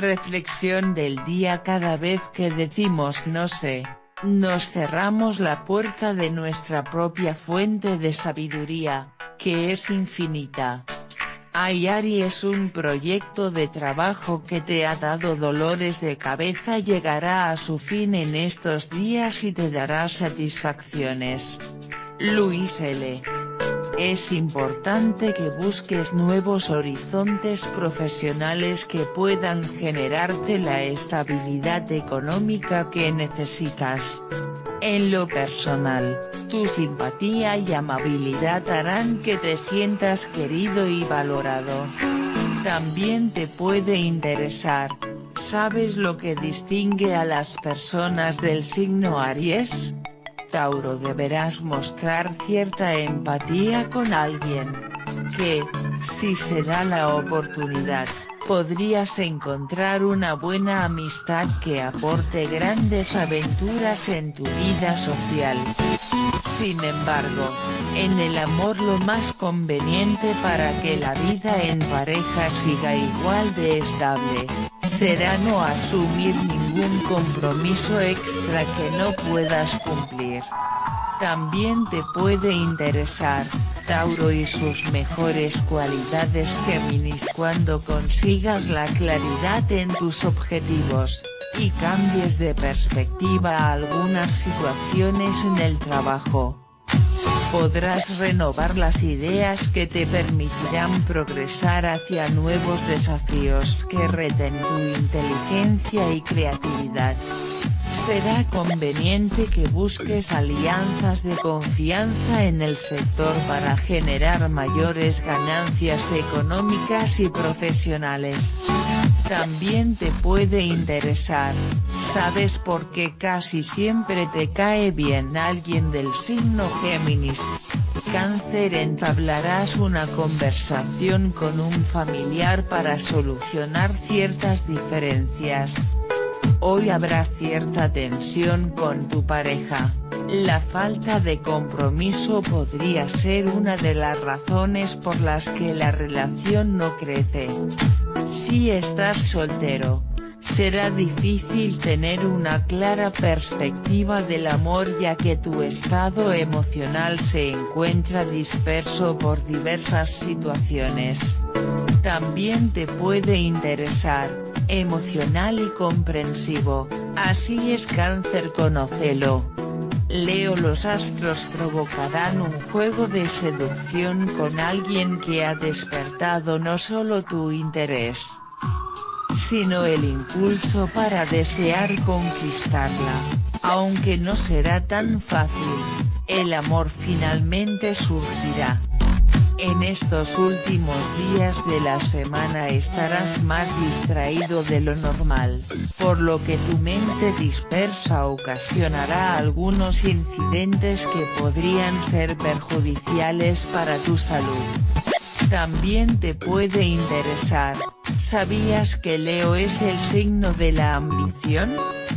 Reflexión del día: cada vez que decimos no sé, nos cerramos la puerta de nuestra propia fuente de sabiduría, que es infinita. Aries, un proyecto de trabajo que te ha dado dolores de cabeza llegará a su fin en estos días y te dará satisfacciones. Luis L. Es importante que busques nuevos horizontes profesionales que puedan generarte la estabilidad económica que necesitas. En lo personal, tu simpatía y amabilidad harán que te sientas querido y valorado. También te puede interesar: ¿sabes lo que distingue a las personas del signo Aries? Tauro, deberás mostrar cierta empatía con alguien que, si se da la oportunidad, podrías encontrar una buena amistad que aporte grandes aventuras en tu vida social. Sin embargo, en el amor lo más conveniente para que la vida en pareja siga igual de estable, será no asumir ningún compromiso extra que no puedas cumplir. También te puede interesar, Tauro, y sus mejores cualidades Géminis cuando consigas la claridad en tus objetivos, y cambies de perspectiva a algunas situaciones en el trabajo. Podrás renovar las ideas que te permitirán progresar hacia nuevos desafíos que reten tu inteligencia y creatividad. Será conveniente que busques alianzas de confianza en el sector para generar mayores ganancias económicas y profesionales. También te puede interesar: ¿sabes por qué casi siempre te cae bien alguien del signo Géminis? Cáncer, entablarás una conversación con un familiar para solucionar ciertas diferencias. Hoy habrá cierta tensión con tu pareja. La falta de compromiso podría ser una de las razones por las que la relación no crece. Si estás soltero, será difícil tener una clara perspectiva del amor ya que tu estado emocional se encuentra disperso por diversas situaciones. También te puede interesar: emocional y comprensivo, así es Cáncer, conócelo. Leo, los astros provocarán un juego de seducción con alguien que ha despertado no solo tu interés, sino el impulso para desear conquistarla. Aunque no será tan fácil, el amor finalmente surgirá. En estos últimos días de la semana estarás más distraído de lo normal, por lo que tu mente dispersa ocasionará algunos incidentes que podrían ser perjudiciales para tu salud. También te puede interesar: ¿sabías que Leo es el signo de la ambición?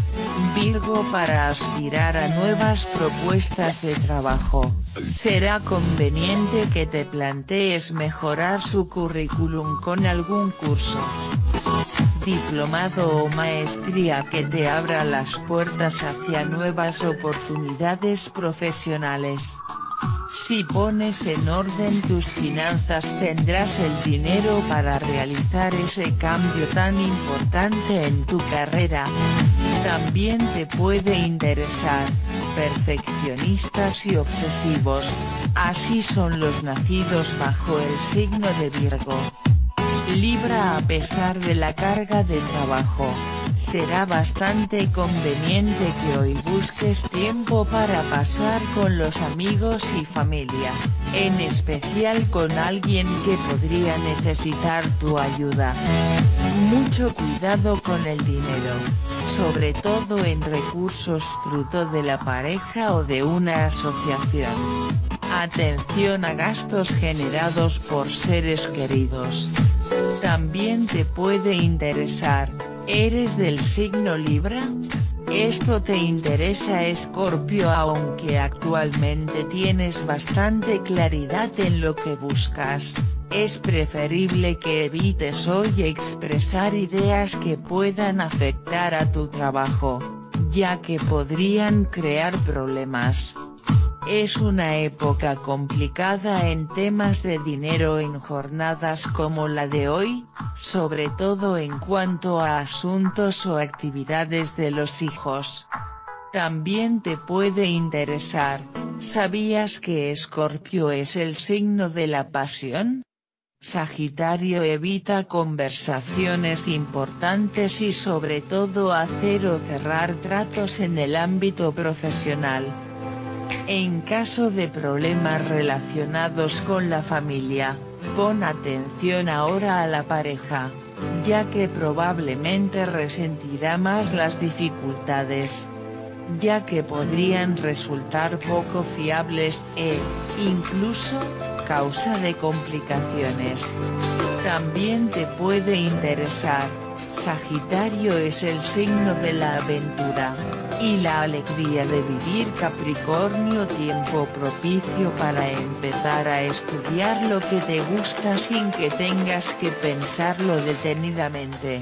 Virgo, para aspirar a nuevas propuestas de trabajo, será conveniente que te plantees mejorar su currículum con algún curso, diplomado o maestría que te abra las puertas hacia nuevas oportunidades profesionales. Si pones en orden tus finanzas tendrás el dinero para realizar ese cambio tan importante en tu carrera. También te puede interesar: perfeccionistas y obsesivos, así son los nacidos bajo el signo de Virgo. Libra, a pesar de la carga de trabajo, será bastante conveniente que hoy busques tiempo para pasar con los amigos y familia, en especial con alguien que podría necesitar tu ayuda. Mucho cuidado con el dinero, sobre todo en recursos fruto de la pareja o de una asociación. Atención a gastos generados por seres queridos. También te puede interesar: ¿eres del signo Libra? Esto te interesa, Escorpio, aunque actualmente tienes bastante claridad en lo que buscas. Es preferible que evites hoy expresar ideas que puedan afectar a tu trabajo, ya que podrían crear problemas. Es una época complicada en temas de dinero en jornadas como la de hoy, sobre todo en cuanto a asuntos o actividades de los hijos. También te puede interesar, ¿sabías que Escorpio es el signo de la pasión? Sagitario evita conversaciones importantes y sobre todo hacer o cerrar tratos en el ámbito profesional. En caso de problemas relacionados con la familia, pon atención ahora a la pareja, ya que probablemente resentirá más las dificultades, ya que podrían resultar poco fiables e, incluso, causa de complicaciones. También te puede interesar, Sagitario es el signo de la aventura y la alegría de vivir. Capricornio, tiempo propicio para empezar a estudiar lo que te gusta sin que tengas que pensarlo detenidamente.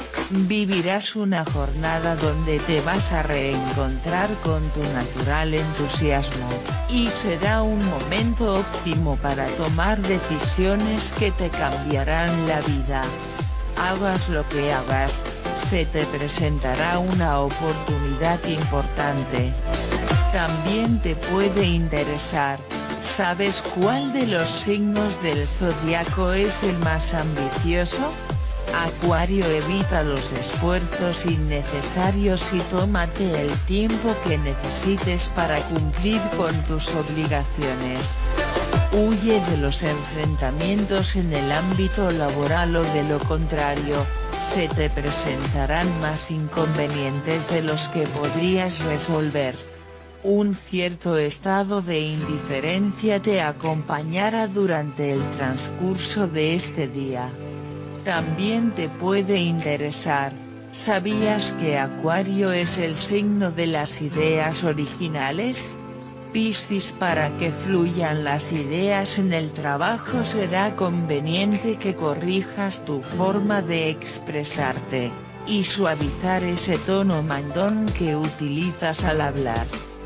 Vivirás una jornada donde te vas a reencontrar con tu natural entusiasmo, y será un momento óptimo para tomar decisiones que te cambiarán la vida. Hagas lo que hagas, se te presentará una oportunidad importante. También te puede interesar, ¿sabes cuál de los signos del zodiaco es el más ambicioso? Acuario, evita los esfuerzos innecesarios y tómate el tiempo que necesites para cumplir con tus obligaciones. Huye de los enfrentamientos en el ámbito laboral o de lo contrario, se te presentarán más inconvenientes de los que podrías resolver. Un cierto estado de indiferencia te acompañará durante el transcurso de este día. También te puede interesar, ¿sabías que Acuario es el signo de las ideas originales? Piscis, para que fluyan las ideas en el trabajo será conveniente que corrijas tu forma de expresarte, y suavizar ese tono mandón que utilizas al hablar.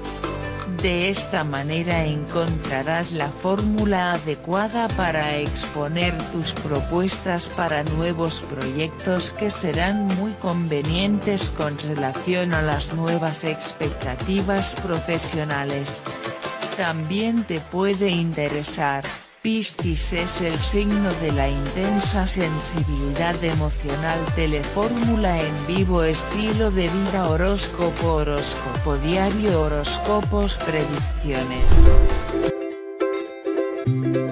De esta manera encontrarás la fórmula adecuada para exponer tus propuestas para nuevos proyectos que serán muy convenientes con relación a las nuevas expectativas profesionales. También te puede interesar, Piscis es el signo de la intensa sensibilidad emocional. Telefórmula en vivo, estilo de vida, horóscopo diario, horóscopos, predicciones.